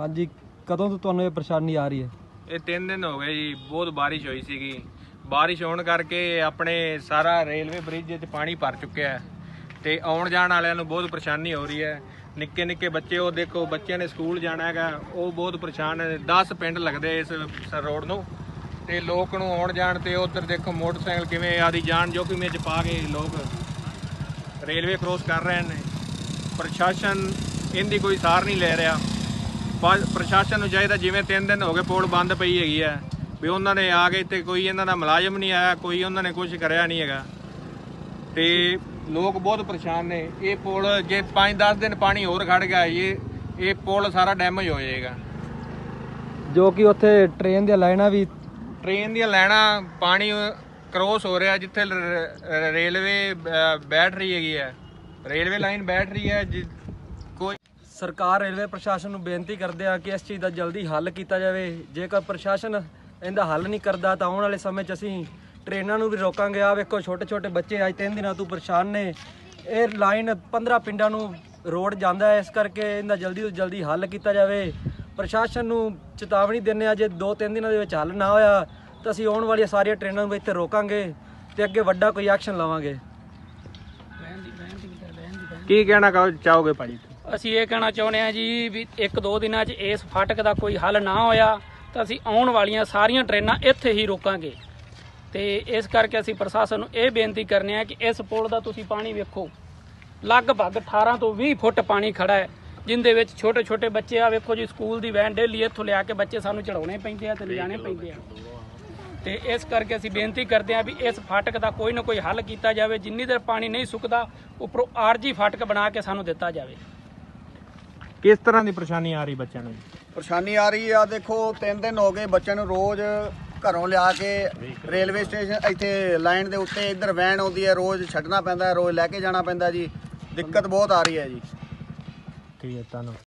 हाँ जी, कदों तो ਤੁਹਾਨੂੰ ਇਹ ਪਰੇਸ਼ਾਨੀ ਆ ਰਹੀ ਹੈ? ਇਹ 3 ਦਿਨ ਹੋ ਗਏ ਜੀ। ਬਹੁਤ ਬਾਰਿਸ਼ ਹੋਈ ਸੀਗੀ। ਬਾਰਿਸ਼ ਹੋਣ ਕਰਕੇ ਆਪਣੇ ਸਾਰਾ ਰੇਲਵੇ ਬ੍ਰਿਜ 'ਚ ਪਾਣੀ ਭਰ ਚੁੱਕਿਆ ਹੈ ਤੇ ਆਉਣ ਜਾਣ ਵਾਲਿਆਂ ਨੂੰ ਬਹੁਤ ਪਰੇਸ਼ਾਨੀ ਹੋ ਰਹੀ ਹੈ। ਨਿੱਕੇ ਨਿੱਕੇ ਬੱਚੇ, ਉਹ ਦੇਖੋ ਬੱਚਿਆਂ ਨੇ ਸਕੂਲ ਜਾਣਾ ਹੈਗਾ, ਉਹ ਬਹੁਤ ਪਰੇਸ਼ਾਨ ਹੈ। 10 ਪਿੰਡ ਲੱਗਦੇ ਇਸ ਰੋਡ ਨੂੰ ਤੇ ਲੋਕ ਨੂੰ ਆਉਣ ਜਾਣ ਤੇ ਉਧਰ ਦੇਖੋ ਮੋਟਰਸਾਈਕਲ ਕਿਵੇਂ ਆਦੀ ਜਾਨ ਜੋਖਿਮ ਵਿੱਚ ਪਾ ਕੇ ਲੋਕ ਰੇਲਵੇ ਕ੍ਰੋਸ ਕਰ ਰਹੇ ਨੇ। ਪ੍ਰਸ਼ਾਸਨ ਇਹਦੀ ਕੋਈ ਸਾਰ ਨਹੀਂ ਲੈ ਰਿਹਾ। ਪ੍ਰਸ਼ਾਸਨ ਨੂੰ ਚਾਹੀਦਾ, ਜਿਵੇਂ 3 ਦਿਨ ਹੋ ਗਏ ਪੁਲ ਬੰਦ ਪਈ ਹੈਗੀ ਹੈ, ਵੀ ਉਹਨਾਂ ਨੇ ਆ ਕੇ ਇੱਥੇ ਕੋਈ ਇਹਨਾਂ ਦਾ ਮੁਲਾਜ਼ਮ ਨਹੀਂ ਆਇਆ, ਕੋਈ ਉਹਨਾਂ ਨੇ ਕੁਝ ਕਰਿਆ ਨਹੀਂ ਹੈਗਾ ਤੇ ਲੋਕ ਬਹੁਤ ਪਰੇਸ਼ਾਨ ਨੇ। ਇਹ ਪੁਲ ਜੇ 5-10 ਦਿਨ ਪਾਣੀ ਹੋਰ ਖੜ ਗਿਆ ਇਹ ਪੁਲ ਸਾਰਾ ਡੈਮੇਜ ਹੋ ਜਾਏਗਾ। ਜੋ ਕਿ ਉੱਥੇ ਟ੍ਰੇਨ ਦੀਆਂ ਲਾਈਨਾਂ ਪਾਣੀ ਕ੍ਰੋਸ ਹੋ ਰਿਹਾ, ਜਿੱਥੇ ਰੇਲਵੇ ਬੈਠ ਰਹੀ ਹੈਗੀ ਹੈ, ਰੇਲਵੇ ਲਾਈਨ ਬੈਠ ਰਹੀ ਹੈ। ਕੋਈ ਸਰਕਾਰ ਰੇਲਵੇ ਪ੍ਰਸ਼ਾਸਨ ਨੂੰ ਬੇਨਤੀ ਕਰਦੇ ਆ ਕਿ ਇਸ ਚੀਜ਼ ਦਾ ਜਲਦੀ ਹੱਲ ਕੀਤਾ ਜਾਵੇ। ਜੇਕਰ ਪ੍ਰਸ਼ਾਸਨ ਇਹਦਾ ਹੱਲ ਨਹੀਂ ਕਰਦਾ ਤਾਂ ਆਉਣ ਵਾਲੇ ਸਮੇਂ 'ਚ ਅਸੀਂ ਟ੍ਰੇਨਾਂ ਨੂੰ ਵੀ ਰੋਕਾਂਗੇ। ਆ ਵੇਖੋ ਛੋਟੇ ਛੋਟੇ ਬੱਚੇ ਅੱਜ 3 ਦਿਨਾਂ ਤੋਂ ਪਰੇਸ਼ਾਨ ਨੇ। ਇਹ ਲਾਈਨ 15 ਪਿੰਡਾਂ ਨੂੰ ਰੋਡ ਜਾਂਦਾ ਹੈ, ਇਸ ਕਰਕੇ ਇਹਦਾ ਜਲਦੀ ਤੋਂ ਜਲਦੀ ਹੱਲ ਕੀਤਾ ਜਾਵੇ। ਪ੍ਰਸ਼ਾਸਨ ਨੂੰ ਚੇਤਾਵਨੀ ਦਿੰਦੇ ਆ, ਜੇ 2-3 ਦਿਨਾਂ ਦੇ ਵਿੱਚ ਹੱਲ ਨਾ ਹੋਇਆ ਤਾਂ ਅਸੀਂ ਆਉਣ ਵਾਲੀਆਂ ਸਾਰੀਆਂ ਟ੍ਰੇਨਾਂ ਨੂੰ ਇੱਥੇ ਰੋਕਾਂਗੇ ਤੇ ਅੱਗੇ ਵੱਡਾ ਕੋਈ ਐਕਸ਼ਨ ਲਵਾਂਗੇ। ਕੀ ਕਹਿਣਾ ਚਾਹੋਗੇ ਭਾਜੀ? ਅਸੀਂ ਇਹ ਕਹਿਣਾ ਚਾਹੁੰਦੇ ਹਾਂ ਜੀ ਵੀ 1-2 ਦਿਨਾਂ 'ਚ ਇਸ ਫਾਟਕ ਦਾ ਕੋਈ ਹੱਲ ਨਾ ਹੋਇਆ ਤਾਂ ਅਸੀਂ ਆਉਣ ਵਾਲੀਆਂ ਸਾਰੀਆਂ ਟ੍ਰੇਨਾਂ ਇੱਥੇ ਹੀ ਰੋਕਾਂਗੇ। ਤੇ ਇਸ ਕਰਕੇ ਅਸੀਂ ਪ੍ਰਸ਼ਾਸਨ ਨੂੰ ਇਹ ਬੇਨਤੀ ਕਰਨੇ ਆ ਕਿ ਇਸ ਪੁਲ ਦਾ ਤੁਸੀਂ ਪਾਣੀ ਵੇਖੋ, ਲਗਭਗ 18 ਤੋਂ 20 ਫੁੱਟ ਪਾਣੀ ਖੜਾ ਹੈ, ਜਿੰਦੇ ਵਿੱਚ ਛੋਟੇ ਛੋਟੇ ਬੱਚੇ ਆ ਵੇਖੋ ਜੀ, ਸਕੂਲ ਦੀ ਵੈਨ ਡੇਲੀ ਇੱਥੋਂ ਲਿਆ ਕੇ ਬੱਚੇ ਸਾਨੂੰ ਚੜਾਉਣੇ ਪੈਂਦੇ ਆ ਤੇ ਲਿਜਾਣੇ ਪੈਂਦੇ ਆ। ਤੇ ਇਸ ਕਰਕੇ ਅਸੀਂ ਬੇਨਤੀ ਕਰਦੇ ਹਾਂ ਵੀ ਇਸ ਫਾਟਕ ਦਾ ਕੋਈ ਨਾ ਕੋਈ ਹੱਲ ਕੀਤਾ ਜਾਵੇ। ਜਿੰਨੀ ਦੇਰ ਪਾਣੀ ਨਹੀਂ ਸੁੱਕਦਾ ਉੱਪਰੋਂ ਆਰਜੀ ਫਾਟਕ ਬਣਾ ਕੇ ਸਾਨੂੰ ਦਿੱਤਾ ਜਾਵੇ। ਕਿਸ ਤਰ੍ਹਾਂ ਦੀ ਪਰੇਸ਼ਾਨੀ ਆ ਰਹੀ ਬੱਚਿਆਂ ਨੂੰ? ਪਰੇਸ਼ਾਨੀ ਆ ਰਹੀ ਆ, ਦੇਖੋ 3 ਦਿਨ ਹੋ ਗਏ ਬੱਚਿਆਂ ਨੂੰ ਰੋਜ਼ ਘਰੋਂ ਲਿਆ ਕੇ ਰੇਲਵੇ ਸਟੇਸ਼ਨ ਇੱਥੇ ਲਾਈਨ ਦੇ ਉੱਤੇ ਇੱਧਰ ਵੈਨ ਆਉਂਦੀ ਹੈ, ਰੋਜ਼ ਛੱਡਣਾ ਪੈਂਦਾ, ਰੋਜ਼ ਲੈ ਕੇ ਜਾਣਾ ਪੈਂਦਾ ਜੀ। ਦਿੱਕਤ ਬਹੁਤ ਆ ਰਹੀ ਹੈ ਜੀ। ਠੀਕ ਹੈ, ਧੰਨਵਾਦ।